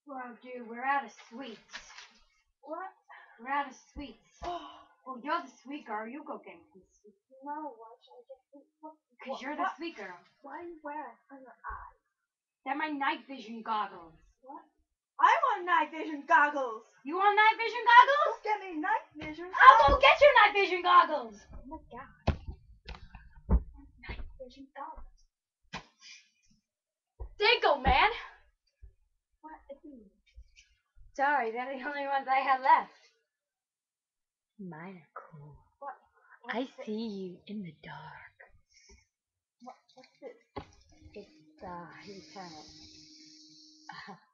Well, dude, we're out of sweets. What? We're out of sweets. Well, you're the sweet girl. You go get some sweets. No, why should I get what? Because you're the sweet girl. Why are you wearing on your eyes? They're my night vision goggles. What? I want night vision goggles. You want night vision goggles? Go get me night vision goggles. I'll go get your night vision goggles. Oh my god. Night vision goggles. There you go, man. What is it? Sorry, they're the only ones I have left. Mine are cool. What? I see you in the dark. What's this? It's, you turn it.